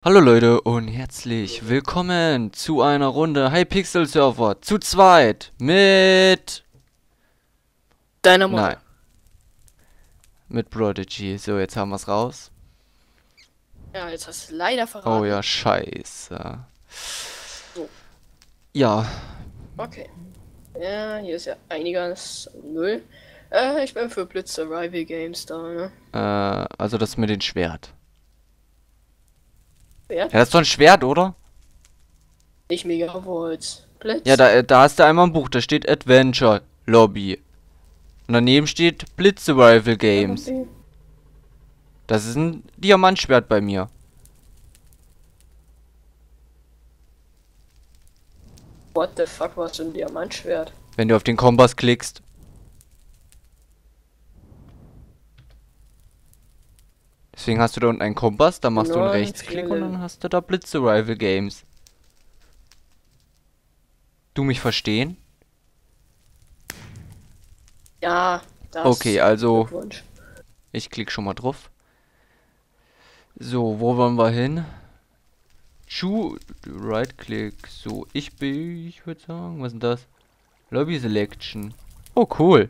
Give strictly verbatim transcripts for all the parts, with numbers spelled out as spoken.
Hallo Leute und herzlich willkommen zu einer Runde Hypixel Server zu zweit mit... Deiner Nein, Mutter. mit Prodigy. So, jetzt haben wir es raus. Ja, jetzt hast du leider Oh verraten. ja, scheiße. So, Ja, okay. Ja, hier ist ja einiges Null. Äh, ich bin für Blitz Survival Games da, ne? äh, also das mit dem Schwert. Wer? Ja, das ist doch ein Schwert, oder? Nicht Megavolts. Ja, Blitz. da, da hast du einmal ein Buch, da steht Adventure Lobby. Und daneben steht Blitz Survival Games. Lobby. Das ist ein Diamantschwert bei mir. What the fuck, was für ein Diamantschwert? Wenn du auf den Kompass klickst. Deswegen hast du da unten einen Kompass, da machst du einen Neun, Rechtsklick und vier. dann hast du da Blitz Survival Games. Du mich verstehen? Ja, Okay, das. also Glückwunsch. ich klick schon mal drauf. So, wo wollen wir hin? Choose Right Click. So, ich bin, ich würde sagen, was ist denn das? Lobby Selection. Oh, cool.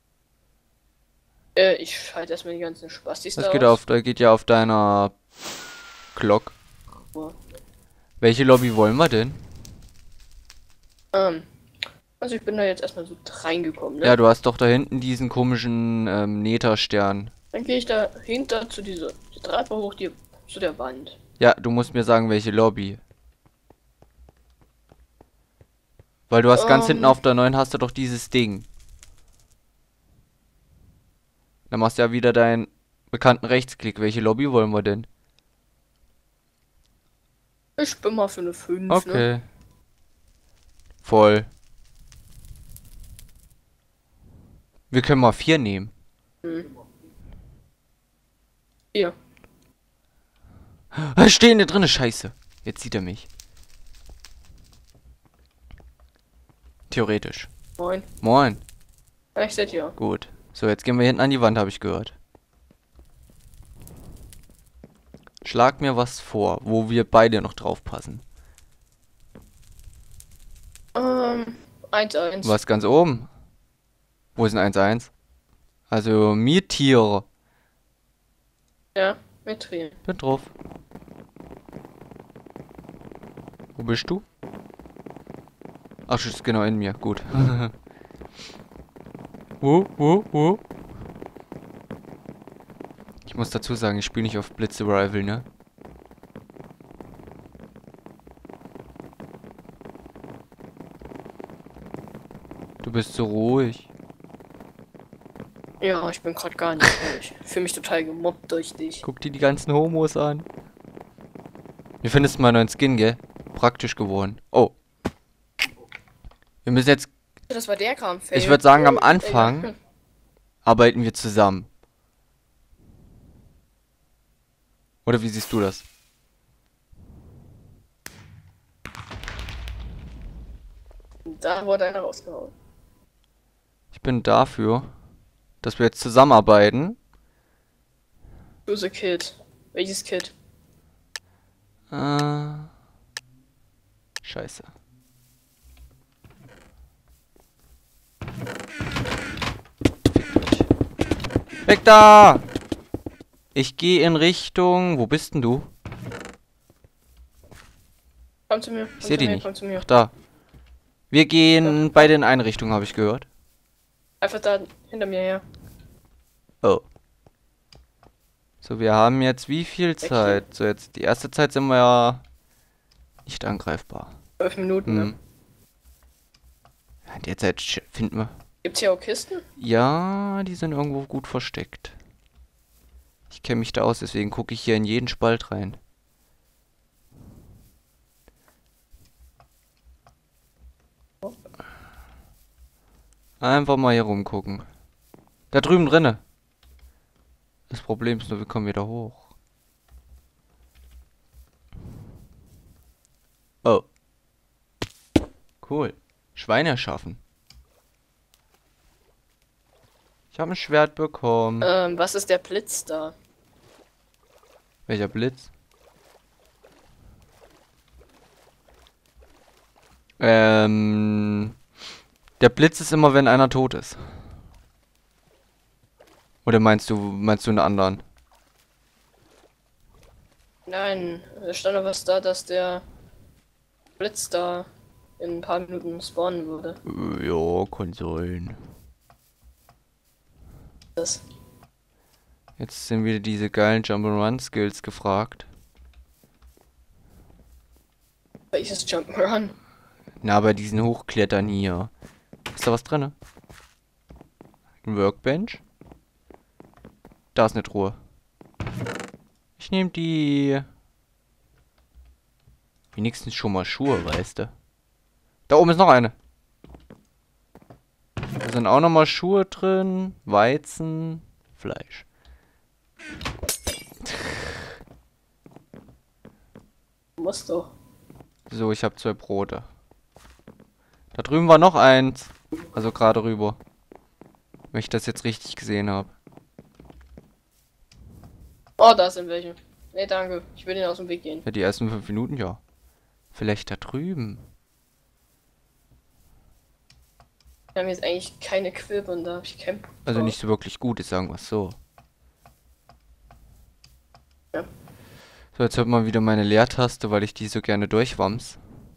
Äh, ich schalte erstmal die ganzen Spastis Das da geht aus. auf, da geht ja auf deiner Glock. Oh. Welche Lobby wollen wir denn? Ähm, also ich bin da jetzt erstmal so reingekommen, Ja, ne? du hast doch da hinten diesen komischen ähm, Nether-Stern. Dann gehe ich dahinter zu dieser die Treppe hoch, die zu der Wand. Ja, du musst mir sagen, welche Lobby. Weil du hast ganz hinten Ähm, auf der neuen hast du doch dieses Ding. Dann machst du ja wieder deinen bekannten Rechtsklick. Welche Lobby wollen wir denn? ich bin mal für eine fünf, ne? Okay. Voll. Wir können mal vier nehmen. Hm. Hier. Ah, stehen da drinne, scheiße. Jetzt sieht er mich. Theoretisch. Moin. Moin. Ja, ich seid hier. Gut. So, jetzt gehen wir hinten an die Wand, habe ich gehört. Schlag mir was vor, wo wir beide noch drauf passen. Ähm, eins eins. Was ganz oben? Wo ist ein eins eins? Also, Mietier. Ja, mit drin. Bin drauf. Wo bist du? Ach, das ist genau in mir. Gut. Wo, wo, wo? Ich muss dazu sagen, ich spiele nicht auf Blitz Arrival, ne? Du bist so ruhig. Ja, ich bin gerade gar nicht ruhig. Ich fühle mich total gemobbt durch dich. Guck dir die ganzen Homos an. Wie findest du meinen neuen Skin, gell? Praktisch geworden. Oh. Wir müssen jetzt, Das war der Kram. ich würde sagen, am Anfang Egal. arbeiten wir zusammen. Oder wie siehst du das? Da wurde einer rausgehauen. Ich bin dafür, dass wir jetzt zusammenarbeiten. Böse Kid. Welches Kid? Äh. Scheiße. Weg da! Ich gehe in Richtung. Wo bist denn du? Komm zu mir. Ich Komm sehe zu die mir. nicht. Komm zu mir. Ach, da. Wir Ja, gehen beide in eine Richtung, habe ich gehört. einfach da hinter mir her. Oh. So, wir haben jetzt wie viel Weg hier. Zeit? So, jetzt die erste Zeit sind wir ja nicht angreifbar. Zwölf Minuten, ne? Hm. Ja, in der Zeit sch- finden wir. Gibt's hier auch Kisten? Ja, die sind irgendwo gut versteckt. Ich kenne mich da aus, deswegen gucke ich hier in jeden Spalt rein. Einfach mal hier rumgucken. Da drüben drinne. Das Problem ist nur, wir kommen wieder hoch. Oh. Cool. Schweine erschaffen. Ich habe ein Schwert bekommen. Ähm, was ist der Blitz da? Welcher Blitz? Ähm, der Blitz ist immer, wenn einer tot ist. Oder meinst du, meinst du einen anderen? Nein, da stand doch was da, dass der Blitz da in ein paar Minuten spawnen würde. Äh, ja, kann sein. Das. Jetzt sind wieder diese geilen Jump'n'Run-Skills gefragt. Welches Jump'n'Run? Na, bei diesen Hochklettern hier. Ist da was drin? Ein Workbench? Da ist eine Truhe. Ich nehme die... Wenigstens schon mal Schuhe, weißt du. Da oben ist noch eine. Da sind auch noch mal Schuhe drin. Weizen. Fleisch. Muss doch. So, ich habe zwei Brote. Da drüben war noch eins. Also gerade rüber. Wenn ich das jetzt richtig gesehen habe. Oh, da sind welche. Nee, danke. Ich will den aus dem Weg gehen. Ja, die ersten fünf Minuten, ja. Vielleicht da drüben. Wir haben jetzt eigentlich keine Quip und da habe ich keinen Bock Also drauf. nicht so wirklich gut, ist sagen wir es so. Ja. So, jetzt hört man wieder meine Leertaste, weil ich die so gerne durchwams.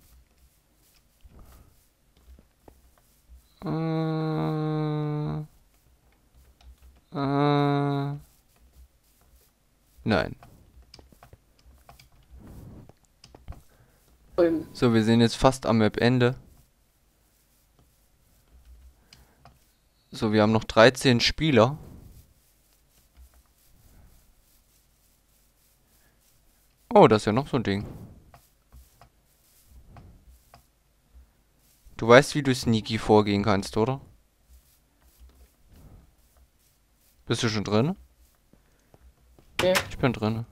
Äh, äh, nein. Drüben. So, wir sind jetzt fast am Map-Ende. So, wir haben noch dreizehn Spieler. Oh, das ist ja noch so ein Ding. Du weißt, wie du sneaky vorgehen kannst, oder? Bist du schon drin? Ja. Ich bin drin.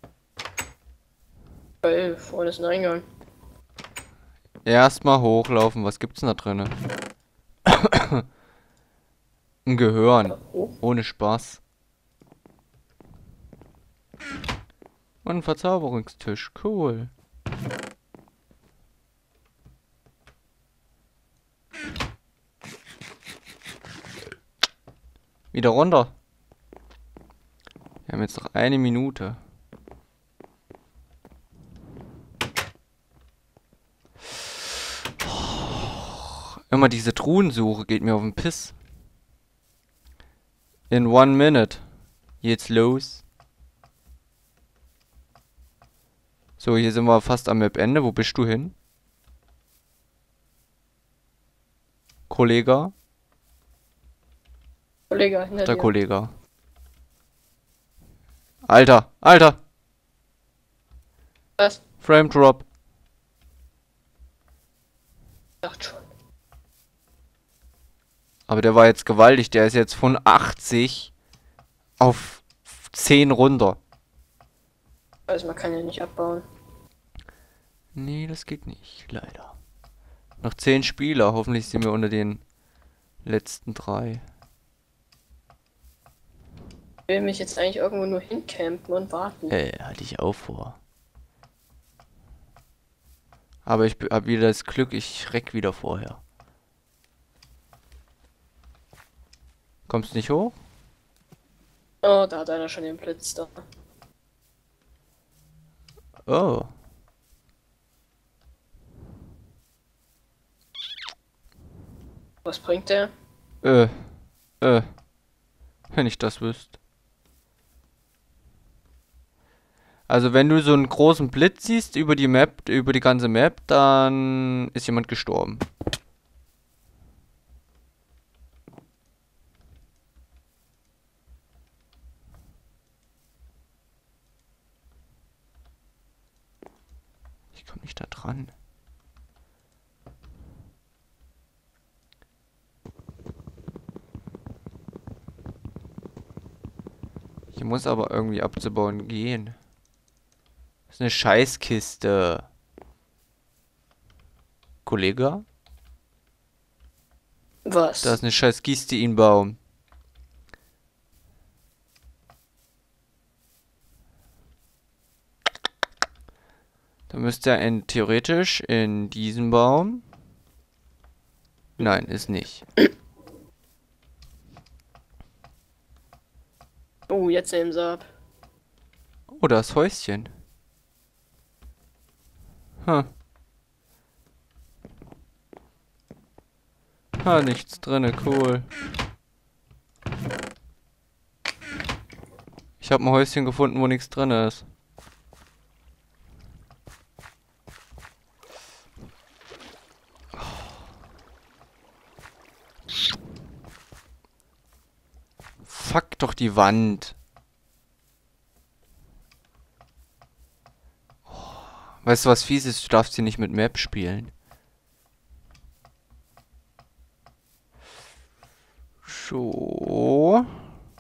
Weil vorne ist ein Eingang. Erstmal hochlaufen. Was gibt's denn da drin? Ein Gehirn. Oh. Ohne Spaß. Und ein Verzauberungstisch. Cool. Wieder runter. Wir haben jetzt noch eine Minute. Oh, immer diese Truhensuche geht mir auf den Piss. In one minute. Jetzt los. So, hier sind wir fast am Map-Ende. Wo bist du hin? Kollege? Kollege, hinter Der dir. Kollege. Alter, Alter! Was? Frame Drop. Ich dachte schon. Aber der war jetzt gewaltig. Der ist jetzt von achtzig auf zehn runter. Also man kann ja nicht abbauen. Nee, das geht nicht. Leider. Noch zehn Spieler. Hoffentlich sind wir unter den letzten drei. Ich will mich jetzt eigentlich irgendwo nur hincampen und warten. Äh, hatte ich auch vor. Aber ich habe wieder das Glück, ich schreck wieder vorher. Kommst nicht hoch? Oh, da hat einer schon den Blitz da. Oh. Was bringt der? Äh. Äh. Wenn ich das wüsste. Also wenn du so einen großen Blitz siehst über die Map, über die ganze Map, dann ist jemand gestorben. Ich komme nicht da dran. Hier muss aber irgendwie abzubauen gehen. Das ist eine Scheißkiste. Kollege? Was? Da ist eine Scheißkiste in Baum. Da müsste er in, theoretisch in diesem Baum Nein, ist nicht. Oh, jetzt nehmen sie ab. Oh, das Häuschen. Hm. Ah, nichts drinne, cool. Ich habe ein Häuschen gefunden, wo nichts drin ist. Fuck doch die Wand. Weißt du, was fies ist? Du darfst sie nicht mit Map spielen. So.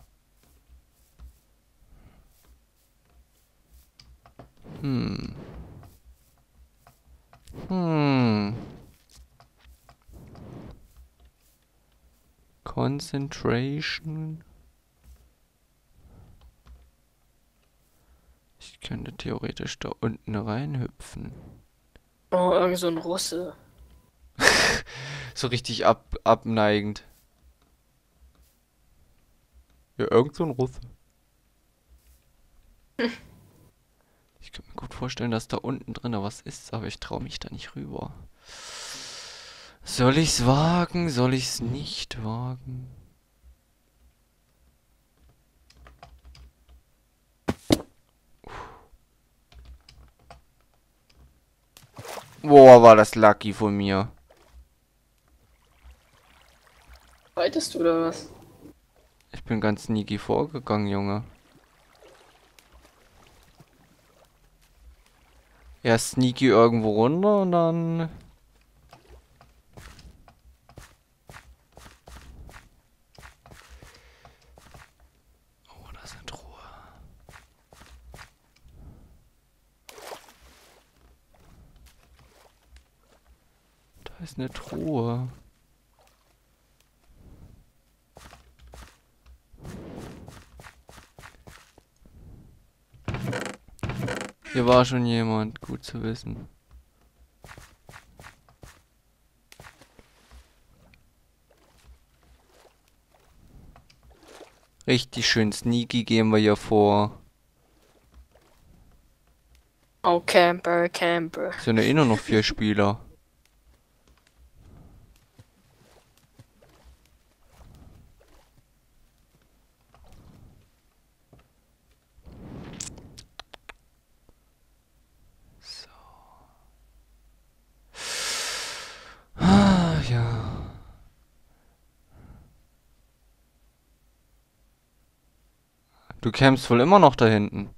Hm. Hm. Concentration. Ich könnte theoretisch da unten reinhüpfen. Oh, irgend so ein Russe. So richtig ab abneigend. Ja, irgend so ein Russe. Ich kann mir gut vorstellen, dass da unten drin was ist, aber ich traue mich da nicht rüber. Soll ich's wagen? Soll ich's nicht wagen? Boah, war das lucky von mir. Weitest du oder was? Ich bin ganz sneaky vorgegangen, Junge. Erst sneaky irgendwo runter und dann... Oh, da ist eine Truhe. Da ist eine Truhe. Hier war schon jemand, gut zu wissen. Richtig schön sneaky gehen wir hier vor. Oh, Camper, Camper. Es sind ja eh nur noch vier Spieler. So. Ah, ja. Du campst wohl immer noch da hinten.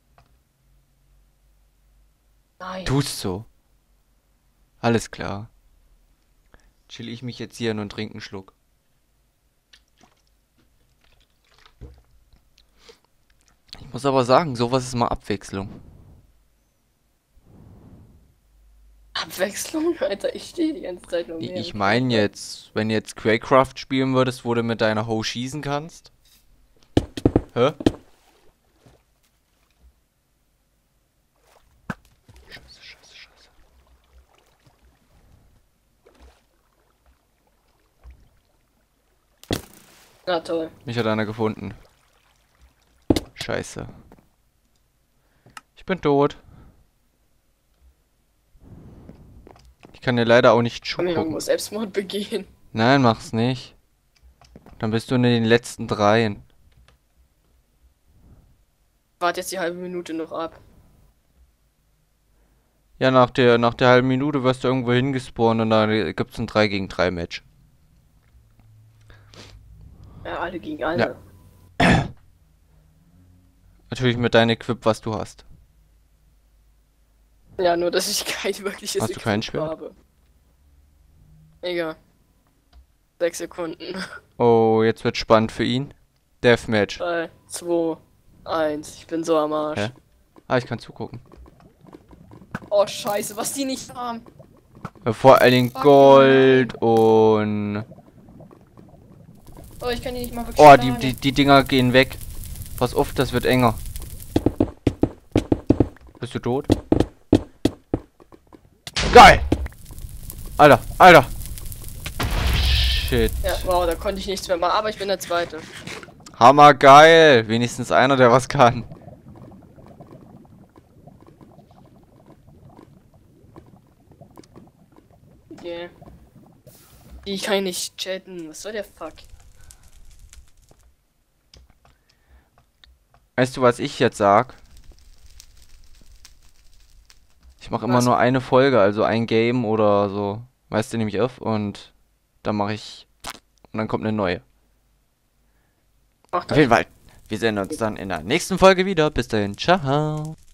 Nein. Tust so. Alles klar. Chill ich mich jetzt hier hin und trinke einen Schluck. Ich muss aber sagen, sowas ist mal Abwechslung. Abwechslung? Alter, ich stehe die ganze Zeit nur I- mehr. Ich meine jetzt, wenn du jetzt Quakecraft spielen würdest, wo du mit deiner Hoe schießen kannst. Hä? Scheiße, scheiße, scheiße. Na toll. Mich hat einer gefunden. Scheiße. Ich bin tot. Ich kann dir leider auch nicht Kann ich irgendwo zugucken. Selbstmord begehen? Nein, mach's nicht. Dann bist du in den letzten dreien. Warte jetzt die halbe Minute noch ab. Ja, nach der, nach der halben Minute wirst du irgendwo hingespawnt und dann gibt's ein drei gegen drei Match. Ja, alle gegen alle. Ja. Natürlich mit deinem Equip, was du hast. Ja, nur dass ich kein wirkliches Hast du kein Equip Schwert? habe. Egal. Sechs Sekunden. Oh, jetzt wird spannend für ihn. Deathmatch. drei, zwei, eins. Ich bin so am Arsch. Hä? Ah, ich kann zugucken. Oh, scheiße, was die nicht haben. Ja, vor allen Dingen Fuck. Gold und... Oh, ich kann die nicht mal wirklich Oh, die, schlagen. die, die Dinger gehen weg. Pass auf, das wird enger. Bist du tot? Geil! Alter, Alter! Shit. Ja, wow, da konnte ich nichts mehr machen, aber ich bin der Zweite. Hammergeil. Wenigstens einer, der was kann. Yeah. Ich kann nicht chatten. Was soll der Fuck? Weißt du, was ich jetzt sag? Ich mache immer Was? nur eine Folge, also ein Game oder so. Weißt du, nehme ich auf und dann mache ich. Und dann kommt eine neue. Mach Auf das. jeden Fall. Wir sehen uns dann in der nächsten Folge wieder. Bis dahin. Ciao.